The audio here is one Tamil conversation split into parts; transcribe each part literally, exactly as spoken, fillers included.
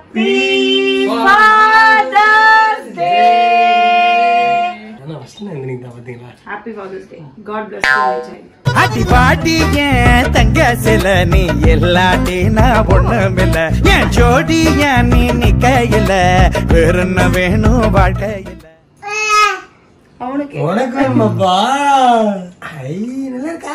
Happy Father's Day. Happy Father's Day. God bless you, my child. அடி பாடி ஏன் தங்க சில நீ எல்லாட்டி நான் ஒண்ணுமில்ல என் ஜோடி ஏன் நீ நிக்கையில வேற என்ன வேணும் வாழ்க்கையில அவனுக்கு வணக்கம் அப்பா. ஐ நல்லா இருக்கா?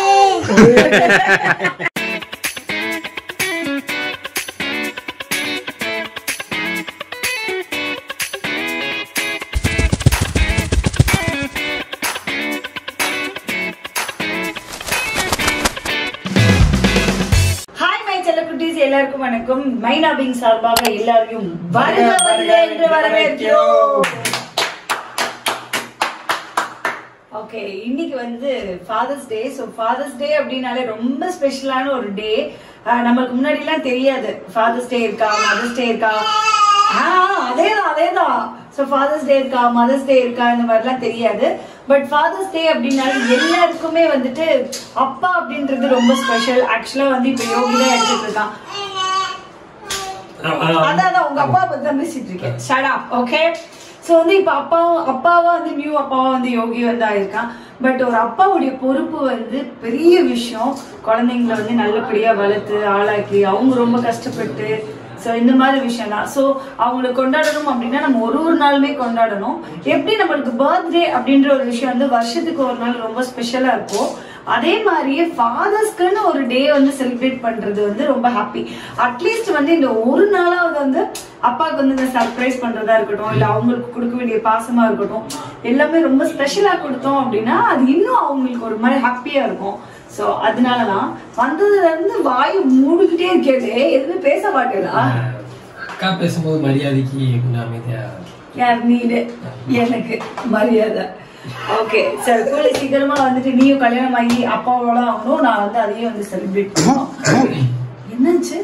எல்லாருக்கும் வணக்கம். மைனா விங்ஸ் சார்பாக எல்லாரையும் வருக வருக என்று வரவேற்கிறோம். ஓகே, இன்னைக்கு வந்து father's day. So father's day அப்படின்னாலே ரொம்ப ஸ்பெஷலான ஒரு டே. நம்மளுக்கு முன்னாடி எல்லாம் தெரியாது ஃபாதர்ஸ் டே இருக்கா, மதர்ஸ் டே இருக்கா. ஆஹ் அதேதான் அதேதான் ஸோ ஃபாதர்ஸ் டே இருக்கா, மதர்ஸ் டே இருக்கா, இந்த மாதிரிலாம் தெரியாது. பட் ஃபாதர்ஸ் டே அப்படின்னாலும் எல்லாருக்குமே வந்துட்டு அப்பா அப்படின்றது ரொம்ப ஸ்பெஷல். ஆக்சுவலா வந்து இப்ப யோகி தான் எடுத்துட்டு இருக்கான். அதான் உங்க அப்பா பத்தி தான் பேசிட்டு இருக்கேன். Shut up. ஓகே, ஸோ வந்து இப்ப அப்பா அப்பாவா வந்து நியூ அப்பாவா வந்து யோகி வந்து ஆயிருக்கான். பட் ஒரு அப்பாவுடைய பொறுப்பு வந்து பெரிய விஷயம். குழந்தைங்களை வந்து நல்லபடியா வளர்த்து ஆளாக்கி அவங்க ரொம்ப கஷ்டப்பட்டு ஸோ இந்த மாதிரி விஷயம் தான். ஸோ அவங்களை கொண்டாடணும் அப்படின்னா நம்ம ஒரு ஒரு நாளுமே கொண்டாடணும். எப்படி நம்மளுக்கு பர்த்டே அப்படின்ற ஒரு விஷயம் வந்து வருஷத்துக்கு ஒரு நாள் ரொம்ப ஸ்பெஷலா இருக்கும், அதே மாதிரியே ஃபாதர்ஸ்க்குன்னு ஒரு டே வந்து செலிப்ரேட் பண்றது வந்து ரொம்ப ஹாப்பி. அட்லீஸ்ட் வந்து இந்த ஒரு நாளாவது வந்து அப்பாவுக்கு வந்து இந்த சர்ப்ரைஸ் பண்றதா இருக்கட்டும், இல்லை அவங்களுக்கு கொடுக்க வேண்டிய பாசமா இருக்கட்டும், எல்லாமே ரொம்ப ஸ்பெஷலா கொடுத்தோம் அப்படின்னா அது இன்னும் அவங்களுக்கு ஒரு மாதிரி ஹாப்பியா இருக்கும். சோ அதனாலதான் வந்ததுல இருந்து வாய் மூடிக்கிட்டே இருக்கே, எதுவுமே பேச மாட்டேங்களா? அக்கா பேசும்போது மரியாதைக்கு கொஞ்சம் அமைதியா. யார் நீடு? எனக்கு மரியாதை. ஓகே சார், கூலி சீக்கிரமா வந்துட்டு நீயும் கல்யாணம் ஆகி அப்பாவோட ஆகணும். நான் வந்து அதையும் வந்து செலிப்ரேட் பண்ணுவோம். என்னாச்சு?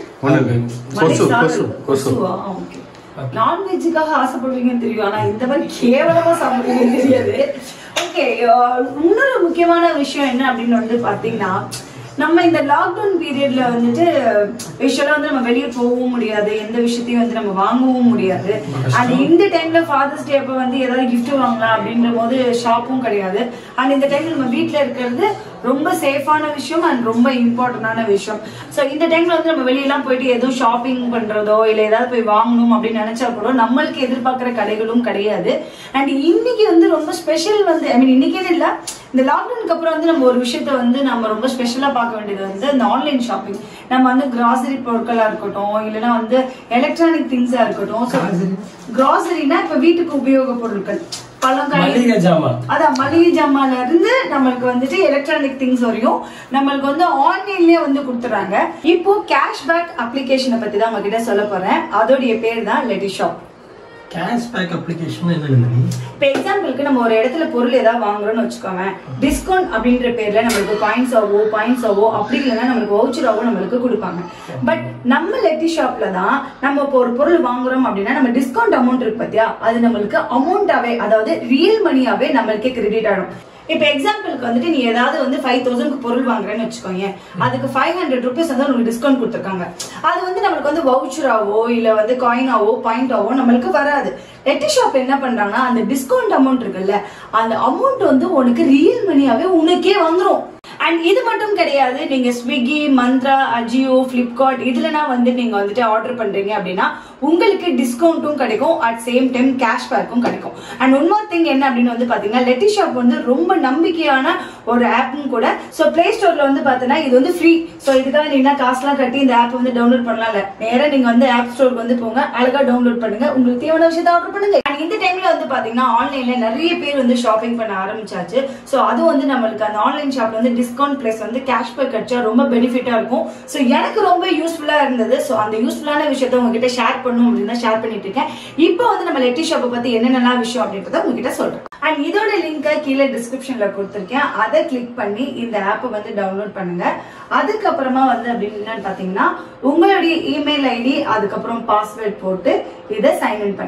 நான்வெஜ்ஜுக்காக ஆசைப்படுவீங்கன்னு தெரியும், ஆனா இந்த மாதிரி கேவலமா சாப்பிடுவீங்கன்னு தெரியாது. ஓகே, இன்னொரு முக்கியமான விஷயம் என்ன அப்படின்னு வந்து பாத்தீங்கன்னா, நம்ம இந்த லாக்டவுன் பீரியட்ல வந்துட்டு விஷயம் வந்து நம்ம வெளியே போகவும் முடியாது, எந்த விஷயத்தையும் வந்து நம்ம வாங்கவும் முடியாது. அண்ட் இந்த டைம்ல ஃபாதர்ஸ் டே அப்ப வந்து ஏதாவது கிஃப்ட் வாங்கலாம் அப்படின்ற போது ஷாப்பும் கிடையாது. அண்ட் இந்த டைம்ல நம்ம வீட்டுல இருக்கிறது ரொம்ப சேஃபான விஷயம் அண்ட் ரொம்ப இம்பார்ட்டன்டான விஷயம். ஸோ இந்த டைம்ல வந்து நம்ம வெளியெல்லாம் போயிட்டு எதுவும் ஷாப்பிங் பண்றதோ இல்லை ஏதாவது போய் வாங்கணும் அப்படின்னு நினைச்சா கூட நம்மளுக்கு எதிர்பார்க்கிற கடைகளும் கிடையாது. அண்ட் இன்னைக்கு வந்து ரொம்ப ஸ்பெஷல் வந்து ஐ மீன் இன்னைக்கே இல்லை, இந்த லாக்டவுனுக்கு அப்புறம் வந்து நம்ம ஒரு விஷயத்த வந்து நம்ம ரொம்ப ஸ்பெஷலா பார்க்க வேண்டியது வந்து இந்த ஆன்லைன் ஷாப்பிங். நம்ம வந்து கிராசரி பொருட்களா இருக்கட்டும், இல்லைன்னா வந்து எலக்ட்ரானிக் திங்ஸா இருக்கட்டும். கிராசரினா இப்ப வீட்டுக்கு உபயோக பொருட்கள், மளிகை ஜாமான், அதான் மளிகை ஜாமான்ல இருந்து நம்மளுக்கு வந்துட்டு எலக்ட்ரானிக் திங்ஸ் வரையும் நம்மளுக்கு வந்து ஆன்லைன்லயே வந்து கொடுத்துறாங்க. இப்போ கேஷ்பேக் அப்ளிகேஷனை பத்தி தான் உங்ககிட்ட சொல்ல போறேன். அதோடைய பேர் தான் லெட்டி ஷாப். கேஷ்பேக் அப்ளிகேஷன் என்ன? இப்போ எக்ஸாம்பிளுக்கு நம்ம ஒரு இடத்துல பொருள் ஏதாவது வாங்குறோம்னு வச்சுக்கோங்க, டிஸ்கவுண்ட் அப்படின்ற பேர்ல நம்மளுக்கு காயின்ஸ் ஆவோ பாயிண்ட்ஸ் ஆவோ அப்படி இல்லைன்னா நம்மளுக்கு வவுச்சர் ஆவோ நம்மளுக்கு கொடுப்பாங்க. பட் நம்ம லெட்டி ஷாப்ல தான் நம்ம இப்போ ஒரு பொருள் வாங்குறோம் அப்படின்னா நம்ம டிஸ்கவுண்ட் அமௌண்ட் இருக்கு பாத்தியா, அது நம்மளுக்கு அமௌண்டாவே அதாவது ரியல் மணியாவே நம்மளுக்கே கிரெடிட் ஆகும். இப்ப எக்ஸாம்பிளுக்கு வந்துட்டு நீ ஏதாவது வந்து ஃபைவ் தௌசண்ட் பொருள் வாங்குறேன்னு வச்சுக்கோங்க, அதுக்கு ஃபைவ் ஹண்ட்ரட் ருபீஸ் வந்து உங்களுக்கு டிஸ்கவுண்ட் கொடுத்துருக்காங்க. அது வந்து நம்மளுக்கு வந்து வவுச்சராவோ இல்ல வந்து காயினாவோ பாயிண்டாவோ நம்மளுக்கு வராது. லெட்டி ஷாப் என்ன பண்றாங்கன்னா அந்த டிஸ்கவுண்ட் அமௌண்ட் இருக்குல்ல, அந்த அமௌண்ட் வந்து உனக்கு ரியல் மணியாவே உனக்கே வந்துடும். அண்ட் இது மட்டும் கிடையாது, நீங்க ஸ்விக்கி, மந்த்ரா, அஜியோ, பிளிப்கார்ட் இதுலனா வந்து நீங்க வந்துட்டு ஆர்டர் பண்றீங்க அப்படின்னா உங்களுக்கு டிஸ்கவுண்ட்டும் கிடைக்கும், அட் சேம் டைம் கேஷ்பேக்கும் கிடைக்கும். அண்ட் ஒன் மோர் திங் என்ன அப்படின்னு வந்து பாத்தீங்கன்னா, லெட்டி ஷாப் வந்து ரொம்ப நம்பிக்கையான ஒரு ஆப்பும் கூட. ஸோ பிளே ஸ்டோர்ல வந்து பாத்தீங்கன்னா இது வந்து ஃப்ரீ. ஸோ இதுக்காக நீங்க காசுலாம் கட்டி இந்த ஆப் வந்து டவுன்லோட் பண்ணலாம் இல்ல, நேரா நீங்க வந்து ஆப் ஸ்டோருக்கு வந்து போங்க, அழகா டவுன்லோட் பண்ணுங்க, உங்களுக்கு தேவையான விஷயத்தை ஆர்டர் பண்ணுங்க. அண்ட் இந்த டைம்ல வந்து பாத்தீங்கன்னா ஆன்லைன்ல நிறைய பேர் வந்து ஷாப்பிங் பண்ண ஆரம்பிச்சாச்சு. ஸோ அது வந்து நம்மளுக்கு அந்த ஆன்லைன் ஷாப்ல வந்து டிஸ்கவுண்ட் பிளஸ் வந்து கேஷ்பேக் கிடைச்சா ரொம்ப பெனிஃபிட்டா இருக்கும். ஸோ எனக்கு ரொம்ப யூஸ்ஃபுல்லா இருந்தது. ஸோ அந்த யூஸ்ஃபுல்லான விஷயத்த உங்ககிட்ட ஷேர் பண்ணணும் அப்படின்னு ஷேர் பண்ணிட்டு இருக்கேன். இப்போ வந்து நம்ம லெட்டி ஷாப்பை பத்தி என்னென்ன விஷயம் அப்படின்றத உங்ககிட்ட சொல்றேன். அண்ட் இதோட லிங்கை கீழே டிஸ்கிரிப்ஷன்ல கொடுத்துருக்கேன், அதை கிளிக் பண்ணி இந்த ஆப்பை வந்து டவுன்லோட் பண்ணுங்க. அதுக்கப்புறமா வந்து அப்படின்னு என்னன்னு பாத்தீங்கன்னா உங்களுடைய இமெயில் ஐடி அதுக்கப்புறம் பாஸ்வேர்ட் போட்டு இதை சைன் இன் பண்ணுங்க.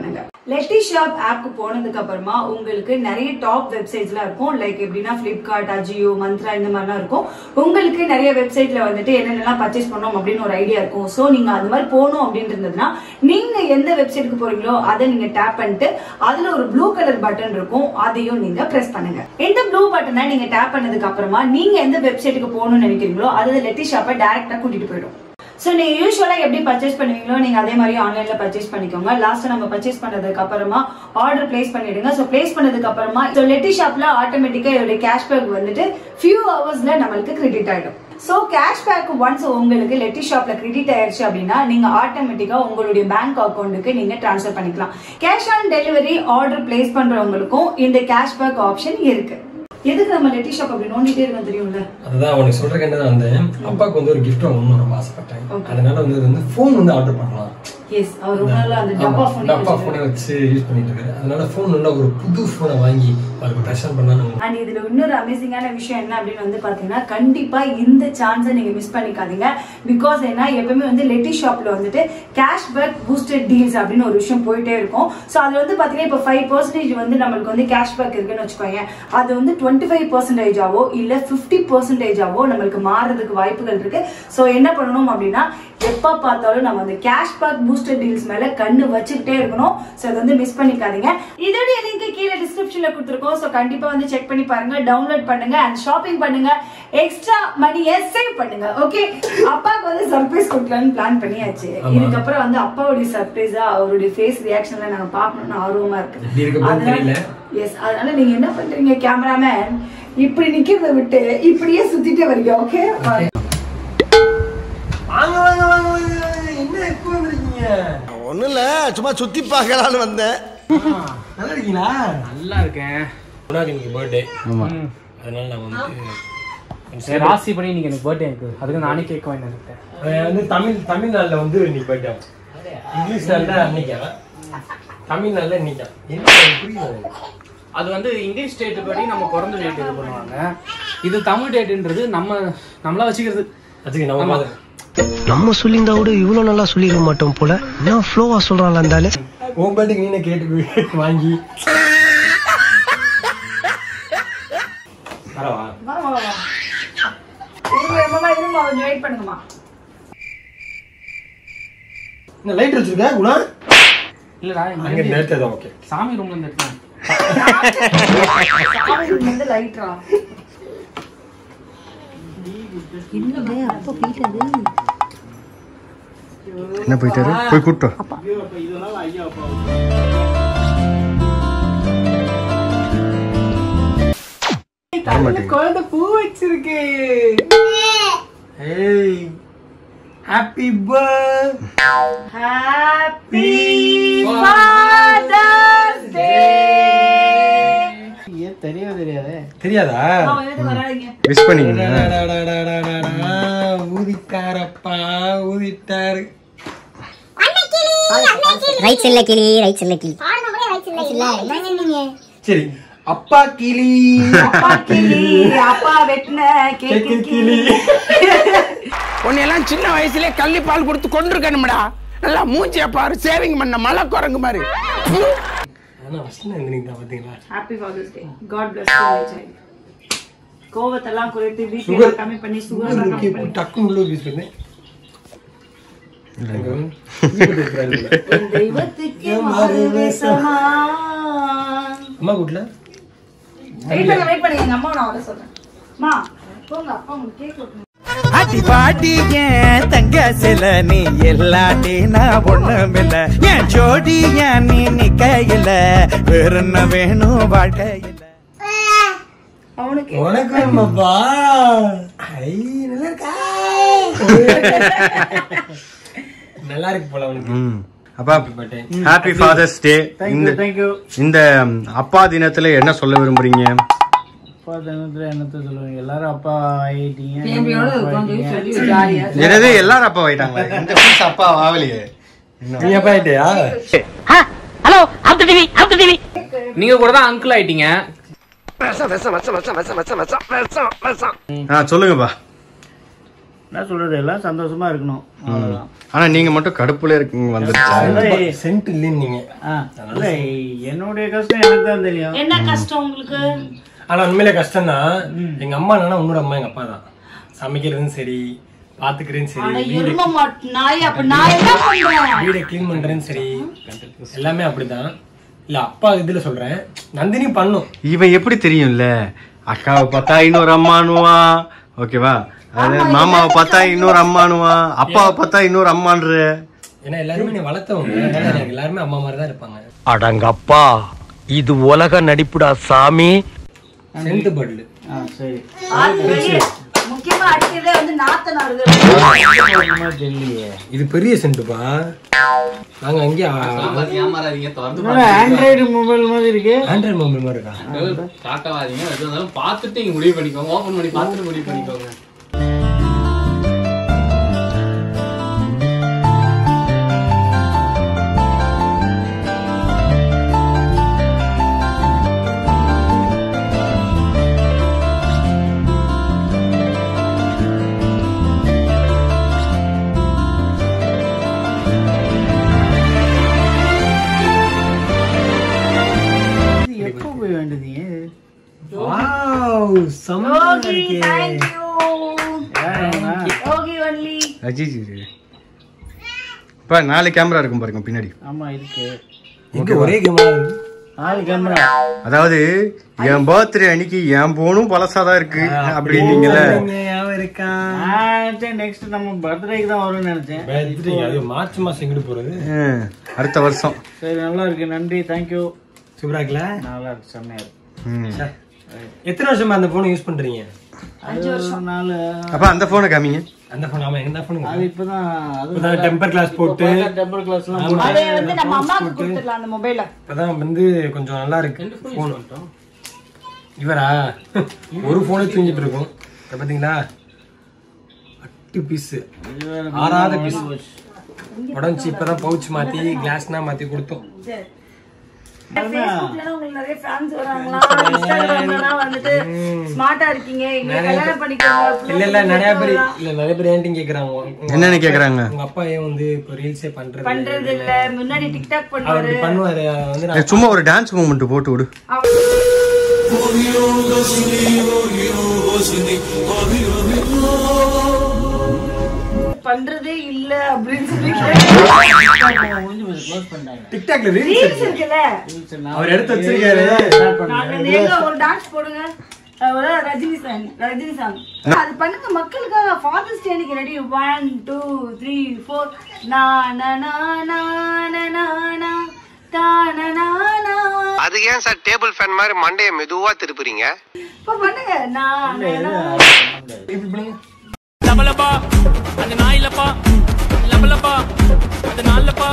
லெட்டி ஷாப் ஆப்க்கு போனதுக்கு அப்புறமா உங்களுக்கு நிறைய டாப் வெப்சைட்ஸ்லாம் இருக்கும். லைக் எப்படின்னா பிளிப்கார்ட், அஜியோ, மந்த்ரா இந்த மாதிரிலாம் இருக்கும். உங்களுக்கு நிறைய வெப்சைட்ல வந்துட்டு என்னென்னலாம் பர்ச்சேஸ் பண்ணோம் அப்படின்னு ஒரு ஐடியா இருக்கும். ஸோ நீங்க அது மாதிரி போகணும் அப்படின்னு இருந்ததுன்னா நீங்க எந்த வெப்சைட்டுக்கு போறீங்களோ அதை நீங்க டேப் பண்ணிட்டு அதுல ஒரு ப்ளூ கலர் பட்டன் இருக்கும், அதையும் நீங்க பிரஸ் பண்ணுங்க. இந்த ப்ளூ பட்டனை நீங்க டேப் பண்ணதுக்கு அப்புறமா நீங்க எந்த வெப்சைட்டுக்கு போகணும்னு நினைக்கிறீங்களோ அது லெட்டி ஷாப்பை டைரக்டா கூட்டிட்டு போயிடும். சோ நீங்க யூசுவலா எப்படி பர்ச்சேஸ் பண்ணுவீங்களோ நீங்க அதே மாதிரி ஆன்லைன்ல பர்ச்சேஸ் பண்ணிக்கோங்க. லாஸ்ட் நம்ம பர்ச்சேஸ் பண்ணதுக்கு அப்புறமா ஆர்டர் பிளேஸ் பண்ணிடுங்க. சோ பிளேஸ் பண்ணதுக்கு அப்புறமா சோ லெட்டி ஷாப்ல ஆட்டோமேட்டிக்கா இதோட கேஷ்பேக் வந்துட்டு ஃபியூ ஹவர்ஸ்ல நம்மளுக்கு கிரெடிட் ஆயிடும். சோ கேஷ்பேக் ஒன்ஸ் உங்களுக்கு லெட்டி ஷாப்ல கிரெடிட் ஆயிருச்சு அப்படின்னா நீங்க ஆட்டோமேட்டிக்கா உங்களுடைய பேங்க் அக்கௌண்ட்டுக்கு நீங்க டிரான்ஸ்ஃபர் பண்ணிக்கலாம். Cash on delivery order place பண்றவங்களுக்கும் இந்த கேஷ்பேக் ஆப்ஷன் இருக்கு. எதுக்கு நம்ம லெட்டி ஷாப் அப்படி நோண்டிட்டே இருக்கோம் தெரியும்ல? அதுதான் உனக்கு சொல்றேன். என்னதான் வந்து அப்பாவுக்கு வந்து ஒரு கிஃப்ட் வாங்கணும்னு ரொம்ப ஆசைப்பட்டேன். அதனால வந்து வந்து போன் வந்து ஆர்டர் பண்ணலாம். எஸ், அவர் ரொம்ப நாளா அந்த டப்பா போன் டப்பா போனை வச்சு யூஸ் பண்ணிட்டு இருக்காரு. அதனால போன் நல்ல ஒரு புது போனை வாங்கி அவருக்கு பிரசன்ட் பண்ணானு. அண்ட் இதுல இன்னொரு அமேசிங்கான விஷயம் என்ன அப்படின்னு வந்து பாத்தீங்கன்னா கண்டிப்பா இந்த சான்ஸை நீங்க மிஸ் பண்ணிக்காதீங்க. பிகாஸ் ஏன்னா எப்பவுமே வந்து லெட்டி ஷாப்ல வந்துட்டு கேஷ்பேக் பூஸ்டர் டீல்ஸ் அப்படின்னு ஒரு விஷயம் போயிட்டே இருக்கும். சோ அதுல வந்து பாத்தீங்கன்னா இப்ப ஃபைவ் பர்சன்டேஜ் வந்து நம்மளுக்கு வந்து கேஷ்பேக் இருக்குன்னு வச்சுக்கோங்க. அது வந்து டுவெண்ட்டி ஃபைவ் பர்சன்டேஜாவோ இல்ல பிப்டி பர்சன்டேஜாவோ நம்மளுக்கு மாறதுக்கு வாய்ப்புகள் இருக்கு. சோ என்ன பண்ணணும் அப்படின்னா எப்ப பார்த்தாலும் நம்ம அந்த கேஷ்பேக் பூஸ்டர் டீல்ஸ் மேல கண்ணு வச்சுக்கிட்டே இருக்கணும். சோ அதை வந்து மிஸ் பண்ணிக்காதீங்க. இதோட லிங்க் கீழே டிஸ்கிரிப்ஷன்ல கொடுத்துருக்கோம். சோ கண்டிப்பா வந்து செக் பண்ணி பாருங்க, டவுன்லோட் பண்ணுங்க அண்ட் ஷாப்பிங் பண்ணுங்க, எக்ஸ்ட்ரா மணியை சேவ் பண்ணுங்க. ஓகே, அப்பாவுக்கு வந்து சர்ப்ரைஸ் கொடுக்கலாம்னு பிளான் பண்ணியாச்சு. இதுக்கப்புறம் வந்து அப்பாவுடைய சர்ப்ரைஸா அவருடைய ஃபேஸ் ரியாக்ஷன்ல நாங்க பார்க்கணும்னு ஆர்வமா இருக்கு. எஸ், அதனால நீங்க என்ன பண்றீங்க கேமராமேன், இப்படி நிக்கிறத விட்டு இப்படியே சுத்திட்டே வரீங்க. ஓகே, வாங்க வாங்க வாங்க வாங்க. என்ன எப்போ வந்திருக்கீங்க? ஒண்ணும் இல்ல, சும்மா சுத்தி பார்க்கலான்னு வந்தேன். நல்லா இருக்கீங்களா? நல்லா இருக்கேன். உனக்கு இன்னைக்கு பர்த்டே. ஆமா, அதனால நான் வந்து ராசி பண்ணி இன்னைக்கு எனக்கு பர்த்டே இருக்கு. அதுக்கு நானே கேக் வாங்கி வந்துட்டேன். வந்து தமிழ் தமிழ்நாடுல வந்து இன்னைக்கு பர்த்டே, இங்கிலீஷ் நாள்ல அன்னைக்கு, தமிழ்நாடுல இன்னைக்கு. என்ன புரியல? அது வந்து இங்கிலீஷ் டேட் படி நம்ம பிறந்த டேட் இது பண்ணுவாங்க. இது தமிழ் டேட்ன்றது நம்ம நம்மளா வச்சுக்கிறது. அதுக்கு நம்ம நம்ம சொல்லியிருந்தா கூட இவ்வளவு நல்லா சொல்லிருக்க மாட்டோம் போல. என்ன ஃப்ளோவா சொல்றான்ல இருந்தாலே. உன் பேட்டுக்கு நீனே கேட்டு வாங்கி வரவா? வா வா வா. இருமா இருமா, கொஞ்சம் வெயிட் பண்ணுங்கம்மா. என்ன லைட் வச்சிருக்க குணா? இல்லடா, அங்க நேரத்தை தான். ஓகே, சாமி ரூம்ல இருந்து எடுத்தேன். சாமி ரூம்ல இருந்து லைட்ரா. என்னங்க அப்பா போயிட்டாரு? என்ன போயிட்டாரு? போய் கூட்டு குழந்தை பூ வச்சிருக்கு. ஏய், happy birthday. Happy father's day. ஏன் தெரியாது தெரியாதே? தெரியாதா? விஷ் பண்ணீங்க. ஊதிட்டாரப்பா, ஊதிட்டாரு. ரைட் சைடுல கிளி, ரைட் சைடுல கிளி. ரைட் சைடுல என்னங்க நீங்க? சரி, அப்பா கிளி, அப்பா கிளி, அப்பா வெட்ன கேக்கு கிளி. உன்னையெல்லாம் சின்ன வயசுலயே கள்ளி பால் கொடுத்து கொண்டிருக்கணும்டா. நல்லா மூஞ்சிய பாரு, சேவிங் பண்ண மலை குரங்கு மாதிரி. Happy father's day. God bless you my child. கோவத்தெல்லாம் குறைத்து வீட்டை கம்மி பண்ணி சுகர் கம்மி பண்ணி டக்குனு உள்ள யூஸ் பண்ணு. தெய்வத்துக்கு மறுவேஷமா. அம்மா கூட்ல வெயிட் பண்ணு வெயிட் பண்ணு, எங்க அம்மா நான் வர சொல்றேன். அம்மா போங்க, அப்பா உங்களுக்கு கேக் கொடுக்கணும். அடி பாடி ஏன் தங்க சில நீ எல்லாட்டி நான் ஒண்ணுமில்ல. என் ஜோடி ஏன் நீ நிக்கையில, வேற என்ன வேணும் வாழ்க்கையில. அவனுக்கு வணக்கம் அப்பா. ஐ நல்லா இருக்கா? நல்லா இருக்கு போல அவனுக்கு. அப்பா, ஹாப்பி ஃபாதர்ஸ் டே. இந்த அப்பா தினத்துல என்ன சொல்ல விரும்புறீங்க? அப்பா தினத்துல என்னத்த சொல்லுவீங்க? எல்லாரும் அப்பா ஆயிட்டீங்க. என்னது எல்லாரும் அப்பா ஆயிட்டாங்க? இந்த பீஸ் அப்பா ஆவலையே. நீ அப்பா ஆயிட்டியா? Hello, Abdu TV, Abdu TV. நீங்க கூட தான் அங்கிள் ஆயிட்டீங்க. சொல்லுங்கப்பா. என்ன சொல்றது எல்லாம் சந்தோஷமா இருக்கணும் அவ்வளவுதான். ஆனா நீங்க மட்டும் கடுப்புல இருக்கீங்க வந்துருச்சு. சென்ட் இல்லைன்னு நீங்க. என்னுடைய கஷ்டம் எனக்கு தான் தெரியும். என்ன கஷ்டம் உங்களுக்கு? ஆனா உண்மையிலே கஷ்டம் தான். எங்க அம்மா இல்லைன்னா உன்னோட அம்மா எங்க அப்பா தான். சமைக்கிறதும் சரி, பாத்துக்கிறேன் சரி, வீடை கிளீன் பண்றேன்னு சரி, எல்லாமே அப்படிதான். இல்ல அப்பா இதுல சொல்றேன், நந்தினி பண்ணும். இவன் எப்படி தெரியும்ல, அக்காவை பார்த்தா இன்னொரு அம்மானுவா, ஓகேவா? அது மாமாவை பார்த்தா இன்னொரு அம்மானுவா, அப்பாவை பார்த்தா இன்னொரு அம்மான்ற. ஏன்னா எல்லாருமே நீ வளர்த்தவங்க, எல்லாருமே அம்மா மாதிரி தான் இருப்பாங்க. அடங்கப்பா, இது உலக நடிப்புடா சாமி. சென்ட் பட்லு. சரி முக்கியமா அடிக்கிறதே வந்து நாத்தனாருது. இது பெரிய சென்ட்டுப்பா. நாங்க அங்கே ஆண்ட்ராய்டு மொபைல் மாதிரி இருக்கு. ஆண்ட்ராய்டு மொபைல் மாதிரி இருக்கா? காட்டவாதீங்க, எது இருந்தாலும் பார்த்துட்டு இங்க முடிவு பண்ணிக்கோங்க. ஓபன் பண்ணி பார்த்துட்டு முடிவு பண்ணிக்கோங்க. இப்ப நாலு கேமரா இருக்கும் பாருங்க பின்னாடி. ஆமா இருக்கு. இங்க ஒரே கேமரா இருக்கு. நாலு கேமரா. அதாவது என் பர்த்டே அன்னைக்கு என் போனும் பழசாதான் இருக்கு அப்படின்னீங்கல்ல. நெக்ஸ்ட் நம்ம பர்த்டேக்கு தான் வரும்னு நினைச்சேன். அது மார்ச் மாசம் எங்கிட்டு போறது? அடுத்த வருஷம். சரி நல்லா இருக்கு, நன்றி, தேங்க்யூ. சூப்பரா இருக்குல்ல? நல்லா இருக்கு, செம்மையா இருக்கு. எத்தனை வருஷமா அந்த போனை யூஸ் பண்றீங்க? அஞ்சு வருஷம். நாலு. அப்ப அந்த போனை காமிங்க. அந்த போன். ஆமா, எந்த போன்? அது இப்பதான் அது டெம்பர் கிளாஸ் போட்டு டெம்பர் கிளாஸ்லாம் அதை வந்து நம்ம அம்மாக்கு கொடுத்துடலாம் அந்த மொபைல. இப்பதான் வந்து கொஞ்சம் நல்லா இருக்கு போன். இவரா ஒரு போனே தூங்கிட்டு இருக்கும் பாத்தீங்களா? அட்டு பீஸ், ஆறாத பீஸ் உடஞ்சி. இப்பதான் பவுச் மாத்தி கிளாஸ்னா மாத்தி கொடுத்தோம். Facebookல உங்களுக்கு நிறைய fans வராங்களா? Instagramல வந்துட்டு ஸ்மார்ட்டா இருக்கீங்க, எங்க கல்யாணம் பண்ணிக்கோங்க. இல்ல இல்ல நிறைய பேர் இல்ல நிறைய பேர் ஏன்டி கேக்குறாங்க. என்னன்னு கேக்குறாங்க? உங்க அப்பா ஏன் வந்து இப்ப ரீல்ஸே பண்றது பண்றது இல்ல, முன்னாடி டிக்டாக் பண்ணுவாரு. அவர் பண்ணுவாரு வந்து சும்மா ஒரு டான்ஸ் மூமெண்ட் போட்டு விடு. பண்றதே இல்ல அப்படின்னு சொல்லி டிக்டாக்ல ரீல்ஸ் இருக்குல, அவர் எடுத்து வச்சிருக்காரு. நாங்க எங்க ஒரு டான்ஸ் போடுங்க, ஒரு ரஜினி சாங், ரஜினி சாங் அது பண்ணுங்க மக்களுக்காக. ஃபாதர்ஸ் டே அன்னைக்கு ready. One two three four நா நா நா நா நா நா தா நா நா நா. அது ஏன் சார் டேபிள் ஃபேன் மாதிரி மண்டைய மெதுவா திருப்புறீங்க? இப்ப பண்ணுங்க. நா நா இப்படி பண்ணுங்க. லபலபா அந்த நாயிலப்பா, லபலபா அந்த நாலப்பா.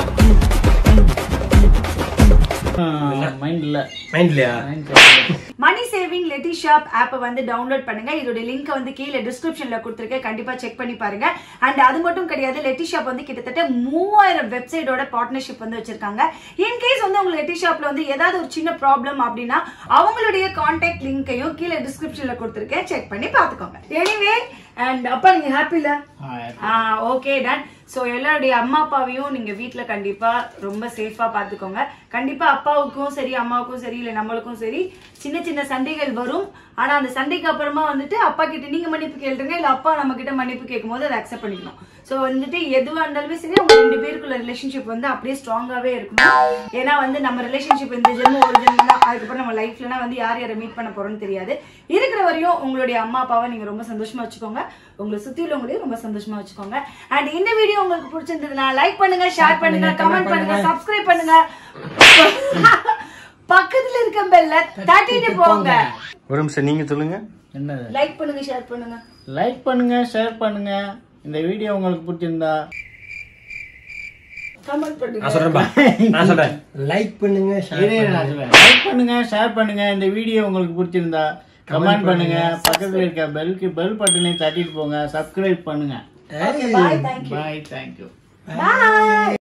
மைண்ட் இல்ல மைண்ட் இல்லையா? மணி சேவிங் லெட்டி ஷாப் ஆப்பை வந்து டவுன்லோட் பண்ணுங்க. இதோட லிங்க் வந்து கீழே டிஸ்கிரிப்ஷன்ல கொடுத்துருக்கேன், கண்டிப்பா செக் பண்ணி பாருங்க. அண்ட் அது மட்டும் கிடையாது, லெட்டி ஷாப் வந்து கிட்டத்தட்ட மூவாயிரம் வெப்சைட்டோட பார்ட்னர்ஷிப் வந்து வச்சிருக்காங்க. இன்கேஸ் வந்து உங்க லெட்டி ஷாப்ல வந்து ஏதாவது ஒரு சின்ன ப்ராப்ளம் அப்படின்னா அவங்களுடைய கான்டாக்ட் லிங்கையும் கீழே டிஸ்கிரிப்ஷன்ல கொடுத்துருக்கேன், செக் பண்ணி பாத்துக்கோங்க. எனிவே அண்ட் அப்பா நீங்க ஹாப்பில? Okay done. ஸோ எல்லாருடைய அம்மா அப்பாவையும் நீங்க வீட்டுல கண்டிப்பா ரொம்ப சேஃபா பாத்துக்கோங்க. கண்டிப்பா அப்பாவுக்கும் சரி அம்மாவுக்கும் சரி இல்ல நம்மளுக்கும் சரி சின்ன சின்ன சண்டைகள் வரும். ஆனா அந்த சண்டைக்கு அப்புறமா வந்துட்டு அப்பா கிட்ட நீங்க மன்னிப்பு கேளுங்க, இல்ல அப்பா நம்ம கிட்ட மன்னிப்பு கேட்கும் போது அதை அக்செப்ட் பண்ணிக்கணும். ஸோ வந்துட்டு எதுவா இருந்தாலுமே சரி உங்க ரெண்டு பேருக்குள்ள ரிலேஷன்ஷிப் வந்து அப்படியே ஸ்ட்ராங்காவே இருக்கணும். ஏன்னா வந்து நம்ம ரிலேஷன்ஷிப் இந்த ஜென்மம் ஒரு ஜென்மம் தான், அதுக்கப்புறம் நம்ம லைஃப்லனா வந்து யார் யாரை மீட் பண்ண போறோம்னு தெரியாது. இருக்கிற வரையும் உங்களுடைய அம்மா அப்பாவை நீங்க ரொம்ப சந்தோஷமா வச்சுக்கோங்க, உங்களை சுத்தி உள்ளவங்களையும் ரொம்ப சந்தோஷமா வச்சுக்கோங்க. அண்ட் இந்த வீடியோ உங்களுக்கு பிடிச்சிருந்ததுன்னா லைக் பண்ணுங்க, ஷேர் பண்ணுங்க, கமெண்ட் பண்ணுங்க, சப்ஸ்கிரைப் பண்ணுங்க, பக்கத்துல இருக்க பெல்ல தட்டிட்டு போங்க. ஒரு நிமிஷம் நீங்க சொல்லுங்க. என்ன? லைக் பண்ணுங்க, ஷேர் பண்ணுங்க. லைக் பண்ணுங்க, ஷேர் பண்ணுங்க. இந்த வீடியோ உங்களுக்கு பிடிச்சிருந்தா கமெண்ட் பண்ணுங்க. நான் சொல்றேன் நான் சொல்றேன் லைக் பண்ணுங்க, லைக் பண்ணுங்க, ஷேர் பண்ணுங்க. இந்த வீடியோ உங்களுக்கு பிடிச்சிருந்தா கமெண்ட் பண்ணுங்க, பக்கத்துல இருக்க பெல்க்கு பெல் பட்டனை தட்டிட்டு போங்க, சப்ஸ்கிரைப் பண்ணுங்க. Bye, thank you. Bye, thank you. Bye.